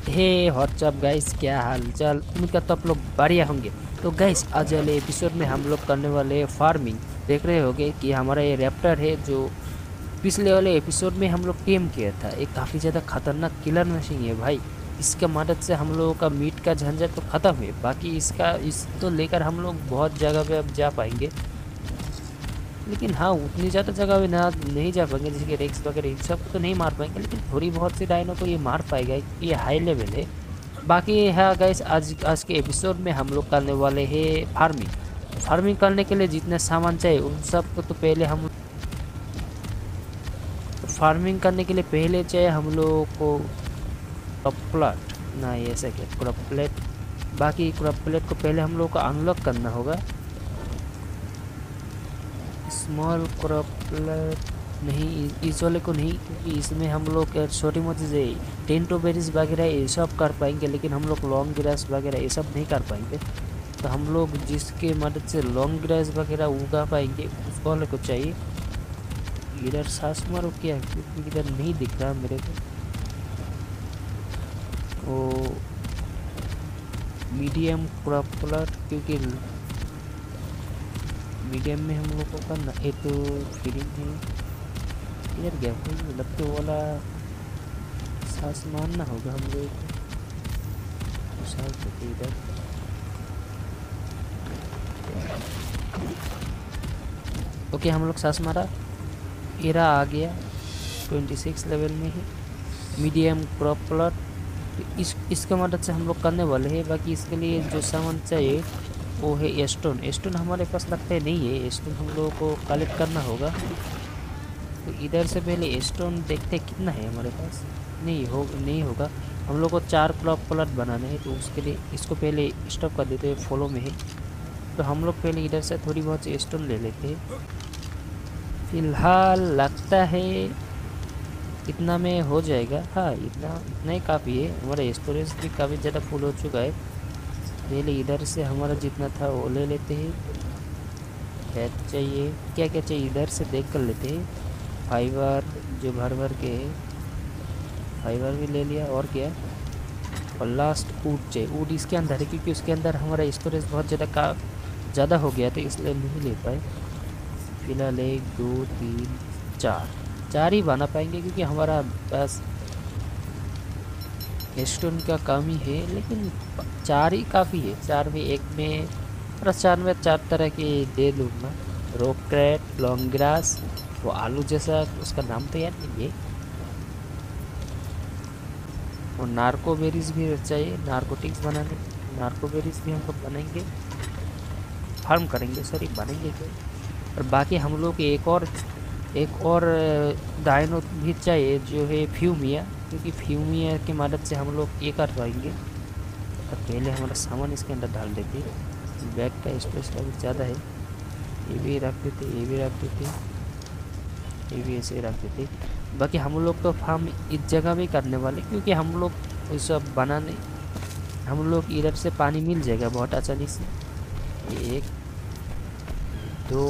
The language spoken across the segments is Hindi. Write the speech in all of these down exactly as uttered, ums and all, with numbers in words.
हे व्हाट्सअप गाइस, क्या हाल चाल? उम्मीद करता हूँ आप लोग बढ़िया होंगे। तो गाइस, आज वाले एपिसोड में हम लोग करने वाले फार्मिंग। देख रहे होगे कि हमारा ये रैप्टर है जो पिछले वाले एपिसोड में हम लोग टेम किया था। एक काफ़ी ज़्यादा खतरनाक किलर मशीन है भाई। इसका मदद से हम लोगों का मीट का झंझट तो ख़त्म है। बाकी इसका इस तो लेकर हम लोग बहुत जगह पे अब जा पाएंगे। लेकिन हाँ, उतनी ज़्यादा जगह पे ना नहीं जा पाएंगे, जैसे कि रेक्स वगैरह इन सब को तो नहीं मार पाएंगे, लेकिन थोड़ी बहुत सी डायनो को ये मार पाएगा क्योंकि ये हाई लेवल है। बाकी है गाइस, आज आज के एपिसोड में हम लोग करने वाले हैं फार्मिंग। फार्मिंग करने के लिए जितने सामान चाहिए उन सब को तो पहले हम फार्मिंग करने के लिए पहले चाहिए हम लोगों को क्रॉपप्लाट। ना ये ऐसा क्या क्रॉपप्लेट। बाकी क्रॉपप्लेट को पहले हम लोग को अनलॉक करना होगा। स्मॉल क्रॉपप्लेट नहीं, इस वाले को नहीं, क्योंकि इसमें हम लोग छोटी मोटी से टेंटो बेरीज वगैरह ये सब कर पाएंगे, लेकिन हम लोग लॉन्ग ग्रास वगैरह ये सब नहीं कर पाएंगे। तो हम लोग जिसके मदद से लॉन्ग ग्रास वगैरह उगा पाएंगे उस वाले को चाहिए। इधर सांस मारो क्या, क्योंकि इधर नहीं दिख रहा मेरे को। वो मीडियम क्रॉपप्लाट, क्योंकि मीडियम में हम लोग को करना है तो फ्री है। इधर गया कोई लगते वाला सांस मारना होगा हम लोग को। सांस तो इधर ओके, हम लोग सांस मारा, एरा आ गया छब्बीस लेवल में है मीडियम क्रॉप प्लॉट। तो इस इसका मदद से हम लोग करने वाले हैं। बाकी इसके लिए जो सामान चाहिए वो है स्टोन। स्टोन हमारे पास लगता है नहीं है, स्टोन हम लोगों को कलेक्ट करना होगा। तो इधर से पहले स्टोन देखते कितना है हमारे पास। नहीं हो नहीं होगा, हम लोग को चार क्रॉप प्लॉट बनाने हैं, तो उसके लिए इसको पहले स्टॉप कर देते हैं, फॉलो में है। तो हम लोग पहले इधर से थोड़ी बहुत स्टोन ले लेते हैं। फिलहाल लगता है इतना में हो जाएगा। हाँ, इतना इतना ही काफ़ी है। हमारा स्टोरेज भी काफ़ी ज़्यादा फुल हो चुका है। पहले इधर से हमारा जितना था वो ले लेते हैं। क्या चाहिए, क्या क्या चाहिए इधर से देख कर लेते हैं। फाइबर जो भर भर के है, फाइबर भी ले लिया। और क्या, और लास्ट वुड चाहिए। वुड इसके अंदर है, क्योंकि उसके अंदर हमारा स्टोरेज बहुत ज़्यादा का ज़्यादा हो गया, तो इसलिए नहीं ले पाए। फिलहाल एक दो तीन चार चार ही बना पाएंगे, क्योंकि हमारा पास स्टोन का कम ही है। लेकिन चार ही काफ़ी है। चार में एक में प्लस चार में चार तरह के दे लूँगा। रोक्रेट, लॉन्ग ग्रास, वो आलू जैसा उसका नाम तो याद नहीं है। और नार्को बेरीज भी चाहिए, नार्कोटिक्स बनाने। नार्को बेरीज भी हम लोग बनाएंगे, फार्म करेंगे, सॉरी बनेंगे क्या। और बाकी हम लोग एक और एक और डायनो भी चाहिए जो है फ्यूमिया, क्योंकि फ्यूमिया की मदद से हम लोग ये कर पाएंगे। तो पहले हमारा सामान इसके अंदर डाल देते हैं। बैग का स्पेस का भी ज़्यादा है, ये भी रख देते, ये भी रख देते, ये भी ऐसे रख देते। बाकी हम लोग तो फार्म इस जगह भी करने वाले, क्योंकि हम लोग ये सब बनाने हम लोग इधर से पानी मिल जाएगा बहुत आसानी से। एक दो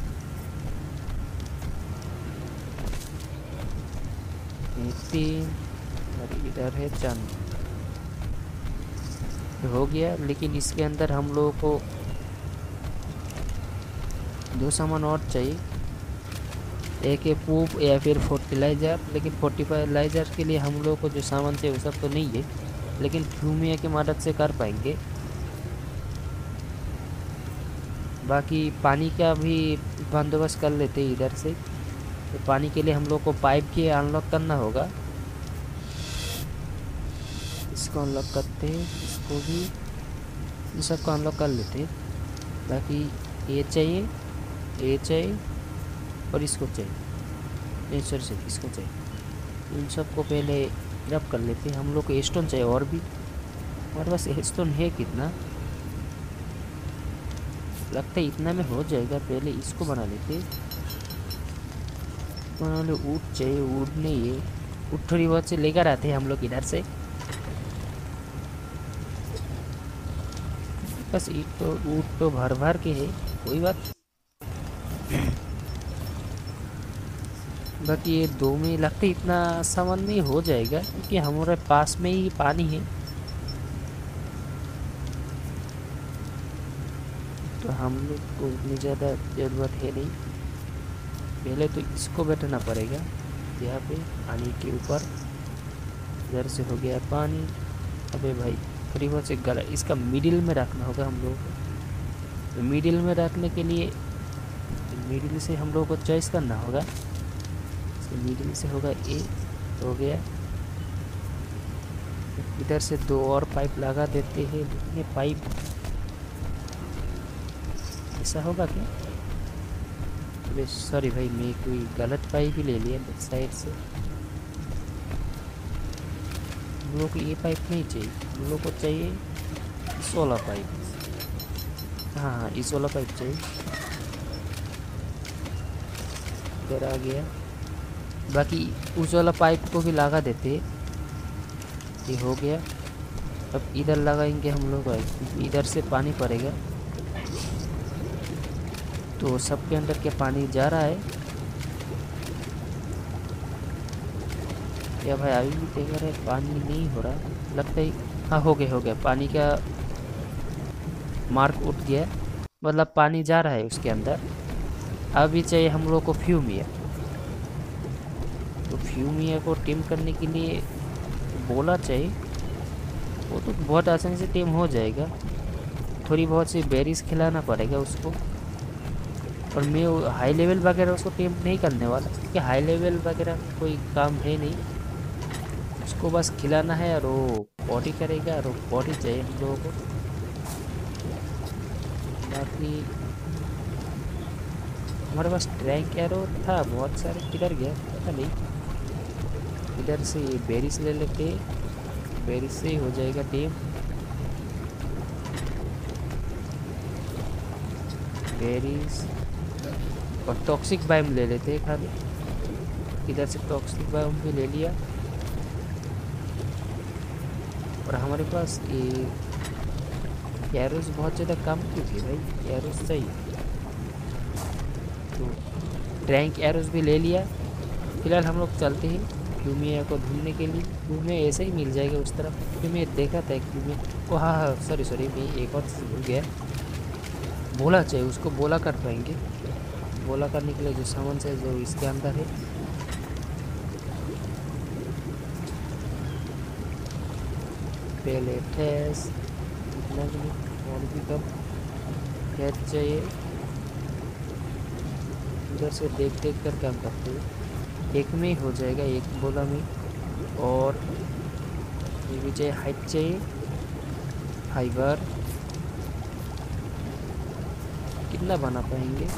तीन और इधर है चंद, हो गया। लेकिन इसके अंदर हम लोगों को दो सामान और चाहिए। एक है पूप या फिर फर्टिलाइज़र। लेकिन फर्टिलाइज़र के लिए हम लोगों को जो सामान चाहिए वो सब तो नहीं है, लेकिन फ्यूमिया की मदद से कर पाएंगे। बाकी पानी का भी बंदोबस्त कर लेते हैं इधर से। तो पानी के लिए हम लोग को पाइप के अनलॉक करना होगा। इसको अनलॉक करते हैं, इसको भी, इन सबको अनलॉक कर लेते हैं। बाकी ये चाहिए, ये चाहिए और इसको चाहिए, नहीं सर से इसको चाहिए। इन सबको पहले रब कर लेते हैं। हम लोग को स्टोन चाहिए और भी। हमारे पास स्टोन है कितना, लगता है इतना में हो जाएगा। पहले इसको बना लेते, बना ले। ऊट चाहिए, ऊट नहीं है, ऊट थोड़ी बहुत से लेकर आते हैं हम लोग इधर से। बस ईट तो ऊट तो भर भर के है, कोई बात। बाकी ये दो में लगता है इतना सामान नहीं हो जाएगा, क्योंकि हमारे पास में ही पानी है, तो हम लोग को उतनी ज़्यादा ज़रूरत है नहीं। पहले तो इसको बैठना पड़ेगा यहाँ पे पानी के ऊपर। इधर से हो गया पानी। अबे भाई थोड़ी बहुत से गला इसका मिडिल में रखना होगा हम लोगों को। तो मिडिल में रखने के लिए मिडिल से हम लोगों को चॉइस करना होगा। मिडिल से होगा ए, हो गया। इधर से दो और पाइप लगा देते हैं, लेकिन ये पाइप ऐसा होगा क्या? अबे सॉरी भाई, मैं कोई गलत पाइप ही ले लिया साइड से। हम लोग को ये पाइप नहीं चाहिए, हम लोग को चाहिए इस वाला पाइप। हाँ हाँ, इस वाला पाइप चाहिए। इधर आ गया। बाकी उस वाला पाइप को भी लगा देते। ये हो गया। अब इधर लगाएंगे हम लोग, इधर से पानी पड़ेगा, तो सबके अंदर के पानी जा रहा है क्या भाई? अभी भी देख रहे पानी नहीं हो रहा लगता है। हाँ हो गया, हो गया। पानी का मार्क उठ गया, मतलब पानी जा रहा है उसके अंदर। अभी चाहिए हम लोग को फ्यूमिया। तो फ्यूमिया को टीम करने के लिए बोला चाहिए, वो तो बहुत आसानी से टीम हो जाएगा। थोड़ी बहुत सी बेरीज खिलाना पड़ेगा उसको। और मैं हाई लेवल वगैरह उसको टीम नहीं करने वाला, क्योंकि हाई लेवल वगैरह कोई काम है नहीं। उसको बस खिलाना है और वो पॉटी करेगा, और वो पॉटी चाहिए हम लोगों को। बाकी हमारे पास ट्रैंक एरो था बहुत सारे, किधर गया पता नहीं। इधर से बेरीज ले लेते, बेरीज से ही हो जाएगा टीम। बेरीज और टॉक्सिक बाइम ले लेते हैं खाली। इधर से टॉक्सिक बाइम भी ले लिया। और हमारे पास ये एरोस बहुत ज़्यादा कम क्यों थी भाई? एरोस चाहिए, तो ट्रैंक एरोस भी ले लिया। फिलहाल हम लोग चलते हैं फ्यूमिया को ढूंढने के लिए। फ्यूमिया ऐसे ही मिल जाएगा उस तरफ, क्योंकि मैं देखा था फ्यूमिया को। हाँ हाँ सॉरी सॉरी, मैं एक और चीज़ भूल गया। बोला चाहिए, उसको बोला कर पाएंगे। बोला करने के लिए जो सामान चाहिए जो इसके अंदर है। पहले ठेस इतना भी और भी कम ठेस चाहिए। उधर से देख देख कर काम करते हैं। एक में ही हो जाएगा, एक बोला में। और ये भी चाहिए, हाइट चाहिए, फाइबर। कितना बना पाएंगे?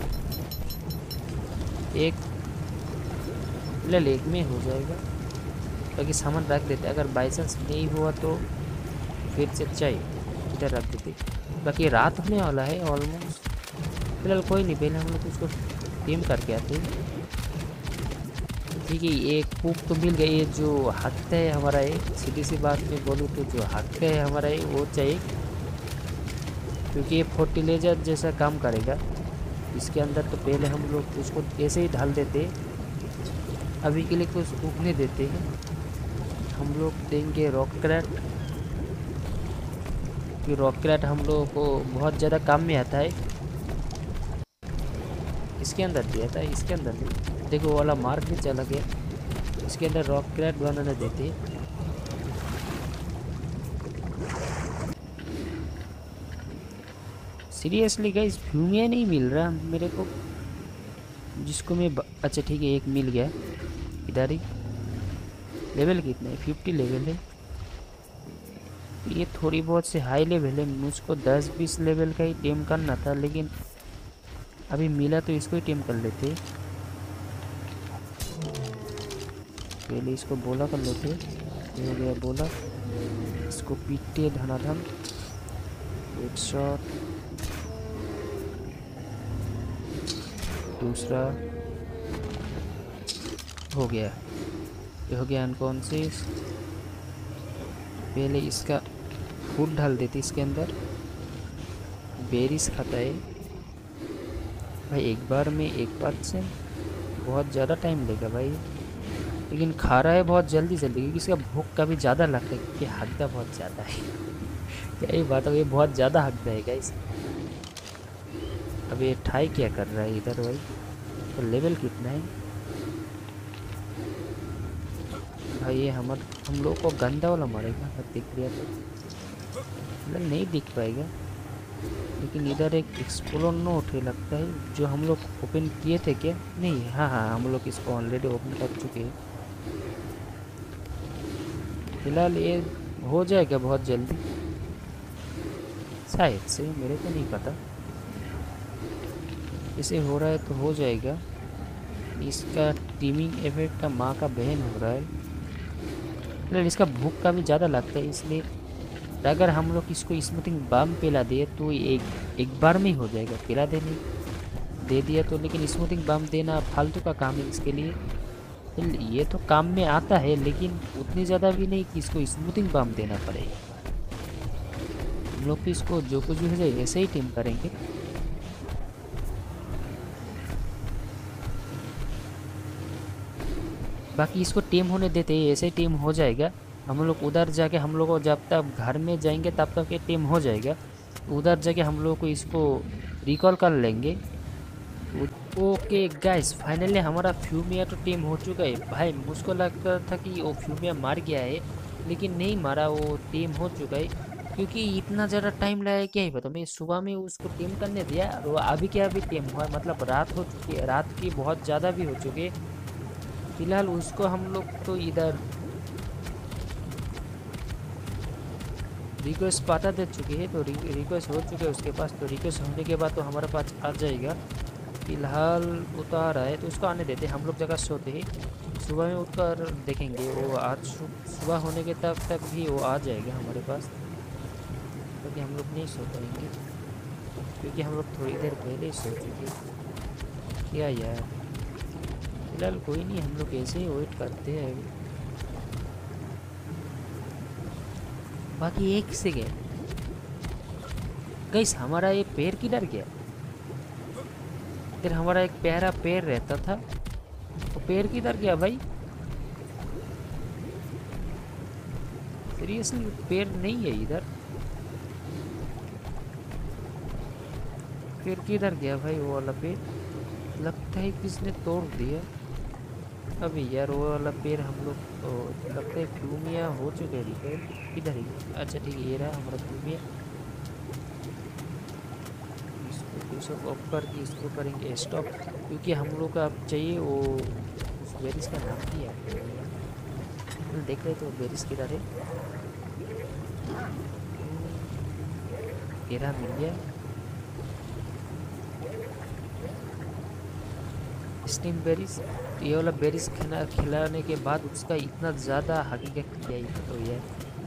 एक फिलहाल एक में हो जाएगा। बाकी सामान रख देते, अगर बाई चांस नहीं हुआ तो फिर से चाहिए इधर रख देते। बाकी रात होने वाला है ऑलमोस्ट। फिलहाल कोई नहीं, पहले हम लोग उसको टीम करके आते हैं। ठीक है, एक कूप तो मिल गई है। जो हक है हमारा है, सीधी सी बात में बोलूँ तो जो हक है हमारा है वो चाहिए, क्योंकि ये फर्टिलाइजर जैसा काम करेगा इसके अंदर। तो पहले हम लोग उसको ऐसे ही ढाल देते, अभी के लिए कुछ उगने देते हैं। हम लोग देंगे रॉक क्रैट, कि रॉक क्रैट हम लोगों को बहुत ज़्यादा काम में आता है। इसके अंदर दिया था, इसके अंदर नहीं। देखो वो वाला मार्क भी चला गया। इसके अंदर रॉक क्रैट बनाने देते। सीरियसली गाइस, फ्यूमिया नहीं मिल रहा मेरे को, जिसको मैं ब... अच्छा ठीक है, एक मिल गया इधर ही। लेवल कितना है? फिफ्टी लेवल है। ये थोड़ी बहुत से हाई लेवल है। मुझको दस बीस लेवल का ही टीम करना था, लेकिन अभी मिला तो इसको ही टीम कर लेते। पहले इसको बोला कर लेते। ये हो गया बोला। इसको पीटते धनाधन, एक शॉट, दूसरा हो गया। ये हो गया अनकॉन्शियस। पहले इसका फूड डाल देते इसके अंदर। बेरीज खाता है भाई, एक बार में एक परसेंट। बहुत ज़्यादा टाइम लेगा भाई, लेकिन खा रहा है बहुत जल्दी जल्दी क्योंकि इसका भूख का भी ज़्यादा लगता है क्योंकि हकदा बहुत ज़्यादा है। क्या ये बात हो, ये बहुत ज़्यादा हकदा है गाइस। अब ये ठाई क्या कर रहा है इधर भाई, तो लेवल कितना है भाई? ये हम हम लोग को गंदा वाला मारेगा अगर दिख गया तो, मतलब नहीं दिख पाएगा। लेकिन इधर एक एक्सप्लोर नोट है लगता है जो हम लोग ओपन किए थे क्या? नहीं, हाँ हाँ हम लोग इसको ऑलरेडी ओपन कर चुके हैं। फिलहाल ये हो जाएगा बहुत जल्दी शायद से, मेरे को नहीं पता। इसे हो रहा है तो हो जाएगा। इसका टीमिंग इफेक्ट का माँ का बहन हो रहा है, मतलब इसका भूख का भी ज़्यादा लगता है, इसलिए अगर हम लोग इसको स्मूथिंग बाम पिला दिए तो एक एक बार में ही हो जाएगा। पिला देने दे दिया तो, लेकिन स्मूथिंग बाम देना फालतू का काम है इसके लिए। ये तो काम में आता है लेकिन उतनी ज़्यादा भी नहीं कि इसको स्मूथिंग बाम देना पड़े। हम लोग तो इसको जो कुछ भी हो जाए ऐसे ही टीम करेंगे। बाकी इसको टीम होने देते ही ऐसे ही टीम हो जाएगा। हम लोग उधर जाके हम लोग को जब तक घर में जाएंगे तब तक ये टीम हो जाएगा। उधर जाके हम लोग को इसको रिकॉल कर लेंगे। ओके गाइस, फाइनली हमारा फ्यूमिया तो टीम हो चुका है भाई। मुझको लगता था कि वो फ्यूमिया मार गया है, लेकिन नहीं मारा, वो टीम हो चुका है। क्योंकि इतना ज़्यादा टाइम लगा क्या ही पता, मैं सुबह में उसको टीम करने दिया और वो अभी क्या अभी टीम हुआ, मतलब रात हो चुकी है, रात की बहुत ज़्यादा भी हो चुकी है। फिलहाल उसको हम लोग तो इधर रिक्वेस्ट पाता दे चुके हैं, तो रिक्वेस्ट हो चुके हैं उसके पास। तो रिक्वेस्ट होने के बाद तो हमारे पास आ जाएगा। फिलहाल उतार है तो उसको आने देते, हम लोग जगह सोते ही सुबह में उठकर देखेंगे। वो आज सुबह होने के तब तक भी वो आ जाएगा हमारे पास, क्योंकि हम लोग नहीं सो पाएंगे क्योंकि हम लोग थोड़ी देर पहले ही सो चुके। क्या यार, फिलहाल कोई नहीं, हम लोग ऐसे ही वेट करते हैं। बाकी एक सेकेंड गाइस, हमारा ये पैर किधर गया? फिर हमारा एक प्यारा पैर रहता था, तो पैर किधर गया भाई? सीरियसली पैर नहीं है इधर, पैर किधर गया भाई? वो वाला पैर लगता है किसने तोड़ दिया। अभी यार वो वाला पैर हम लोग तो लगता है फ्यूमिया हो चुके हैं रिपेयर। इधर ही, अच्छा ठीक है, ये रहा हमारा फ्यूमिया। इसको सब ऑफ करके इसको करेंगे स्टॉप, क्योंकि हम लोग का अब चाहिए वो उस बेरिस का नाम क्या है, देख रहे तो बेरिस किधर है। तेरा मिल गया स्टीम बेरिस। ये वाला बेरिस खाना खिलाने के बाद उसका इतना ज़्यादा हकीकत किया ही तो ये,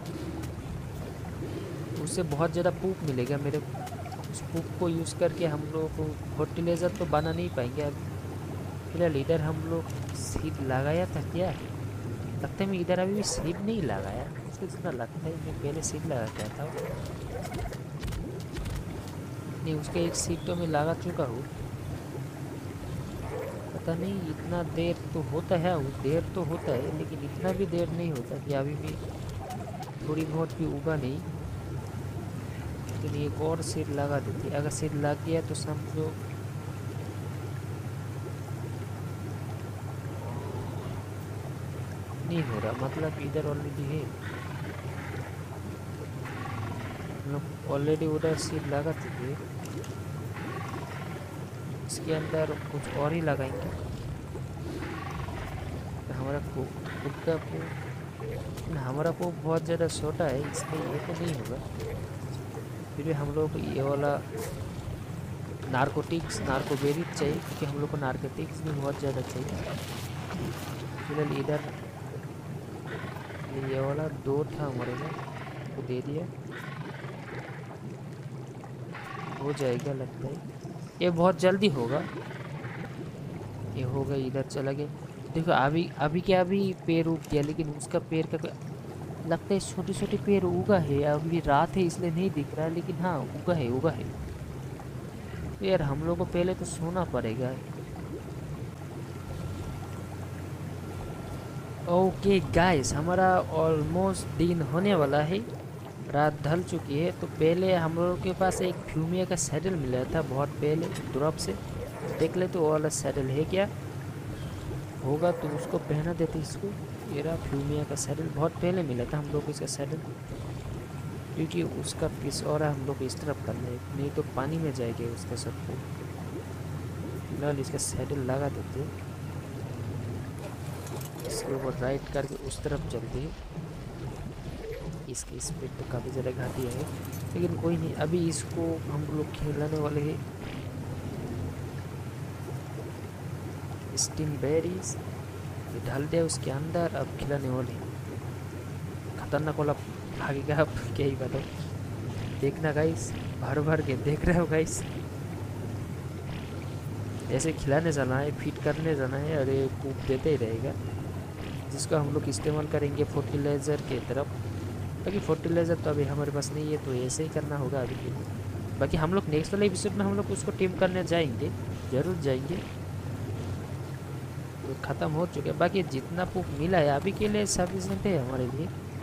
उससे बहुत ज़्यादा पूप मिलेगा मेरे। उस पूप को यूज़ करके हम लोग को फर्टिलाइज़र तो बना नहीं पाएंगे। अब फिलहाल इधर हम लोग सीड लगाया था क्या? लगता है मैं इधर अभी भी सीड नहीं लगाया, मुझको जितना लगता है मैं पहले सीड लगा क्या था। नहीं, उसका एक सीड तो मैं लगा चुका हूँ। पता नहीं इतना देर तो होता है, देर तो होता है लेकिन इतना भी देर नहीं होता कि अभी भी थोड़ी बहुत भी उगा नहीं। लेकिन तो एक और सीड लगा देती, अगर सीड लग गया तो समझो नहीं हो रहा, मतलब इधर ऑलरेडी है, मतलब ऑलरेडी उधर सीड लगा चुके। इसके अंदर कुछ और ही लगाएंगे तो हमारा खुद का पूप, हमारा पूप बहुत ज़्यादा छोटा है इसलिए ये तो नहीं होगा। फिर भी हम लोग को ये वाला नारकोटिक्स नारकोबेरी चाहिए, क्योंकि हम लोग को नारकोटिक्स भी बहुत ज़्यादा चाहिए। फिलहाल इधर ये वाला दो था हमारे में, वो दे दिया, हो जाएगा लगता है। ये बहुत जल्दी होगा, ये होगा। इधर चला गया, देखो अभी अभी क्या अभी पेड़ उग गया, लेकिन उसका पेड़ का लगता है छोटे छोटे पेड़ उगा है। अभी रात है इसलिए नहीं दिख रहा है, लेकिन हाँ उगा है, उगा है। तो यार हम लोग को पहले तो सोना पड़ेगा। ओके गाइस, हमारा ऑलमोस्ट दिन होने वाला है, रात ढल चुकी है। तो पहले हम लोगों के पास एक फ्यूमिया का सैडल मिला था बहुत पहले ड्रॉप से, देख ले तो वो वाला सैडल है क्या, होगा तो उसको पहना देते इसको। ये रहा फ्यूमिया का सैडल, बहुत पहले मिला था हम लोग को इसका सैडल, क्योंकि उसका पीस और हम लोग को इस तरफ करना है, नहीं तो पानी में जाएगा उसका सबको। फिलहाल इसका सैडल लगा देते, इसके ऊपर राइट करके उस तरफ चलते हैं। इसकी स्पीड तो काफ़ी ज़्यादा घाटी है, लेकिन कोई नहीं, अभी इसको हम लोग खिलाने वाले हैं स्टीम बेरीज। ये डाल दिया उसके अंदर, अब खिलाने वाले खतरनाक वाला भागेगा। अब क्या ही बताओ, देखना गाइस, भर भर के देख रहे हो गाइस, ऐसे खिलाने जाना है, फीड करने जाना है, और ये कूप देते ही रहेगा, जिसको हम लोग इस्तेमाल करेंगे फर्टिलाइज़र के तरफ। बाकी फर्टिलाइज़र तो अभी हमारे पास नहीं है, तो ऐसे ही करना होगा अभी के लिए। बाकी हम लोग नेक्स्ट वाले एपिसोड में हम लोग उसको टीम करने जाएंगे, ज़रूर जाएंगे। तो ख़त्म हो चुके, बाकी जितना पुप मिला है अभी के लिए सफिशिएंट है हमारे लिए,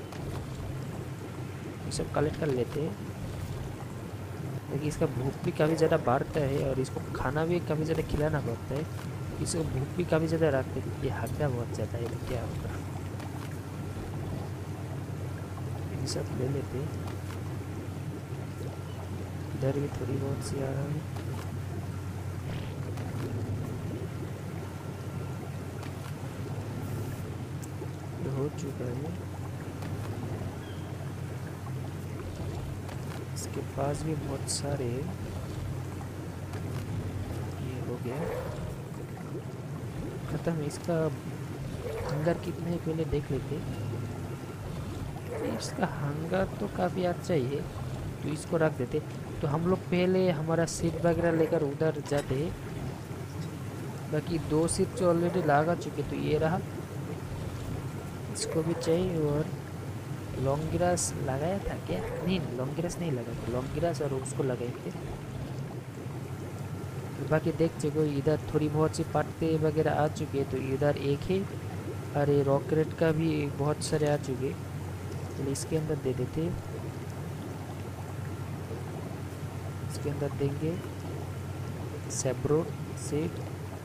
ये सब कलेक्ट कर लेते हैं। लेकिन इसका भूख भी काफ़ी ज़्यादा बढ़ता है, और इसको खाना भी काफ़ी ज़्यादा खिलाना पड़ता है, इसको भूख भी काफ़ी ज़्यादा रखते हैं। ये हकड़ा बहुत ज़्यादा है, तो क्या होगा, ये सब ले लेते। इधर भी थोड़ी बहुत सी आ रहा है, ये हो चुका है। इसके पास भी बहुत सारे, ये हो गया ख़त्म। इसका हंगर कितने है पहले देख लेते। इसका हंगर तो काफ़ी अच्छा ही है, तो इसको रख देते। तो हम लोग पहले हमारा सीट वगैरह लेकर उधर जाते। बाकी दो सीट तो ऑलरेडी लगा चुके, तो ये रहा, इसको भी चाहिए। और लॉन्ग ग्रास लगाया था क्या, नहीं लॉन्ग ग्रास नहीं लगा था, लॉन्ग ग्रास और उसको लगाए थे। बाकी देख चुके, इधर थोड़ी बहुत सी पत्ते वगैरह आ चुके, तो इधर एक है, अरे रॉकेट का भी बहुत सारे आ चुके, तो इसके अंदर दे देते। इसके अंदर देंगे सेब्रोट सीड,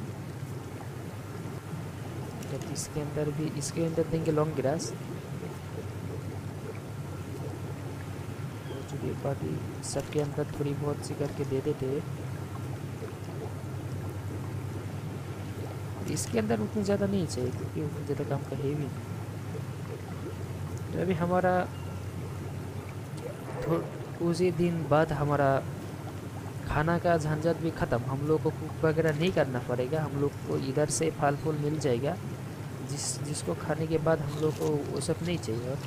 इसके अंदर भी, इसके अंदर देंगे लॉन्ग ग्रास। बाकी सबके अंदर थोड़ी बहुत सी करके दे देते। इसके अंदर उतनी ज़्यादा नहीं चाहिए, क्योंकि उतनी ज़्यादा काम का है भी नहीं। तो अभी हमारा उसी दिन बाद हमारा खाना का झंझट भी ख़त्म, हम लोग को कुक वगैरह नहीं करना पड़ेगा, हम लोग को इधर से फल फूल मिल जाएगा, जिस जिसको खाने के बाद हम लोग को वो सब नहीं चाहिए। और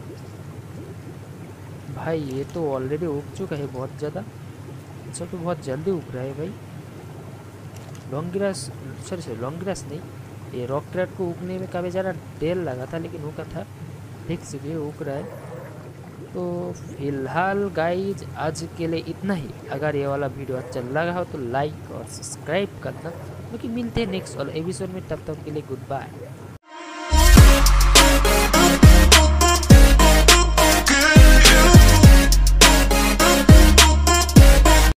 भाई ये तो ऑलरेडी उग चुका है बहुत ज़्यादा, ये सब तो बहुत जल्दी उग रहा है भाई। Long grass, sorry sorry long grass नहीं, ये रॉक क्रेट को उगने में काफ़ी ज़्यादा देर लगा था, लेकिन उगा था, ठीक से उग रहा है। तो फिलहाल गाइज आज के लिए इतना ही। अगर ये वाला वीडियो अच्छा लगा हो तो लाइक और सब्सक्राइब करना, क्योंकि मिलते हैं नेक्स्ट वाले एपिसोड में, तब तक के लिए गुड बाय।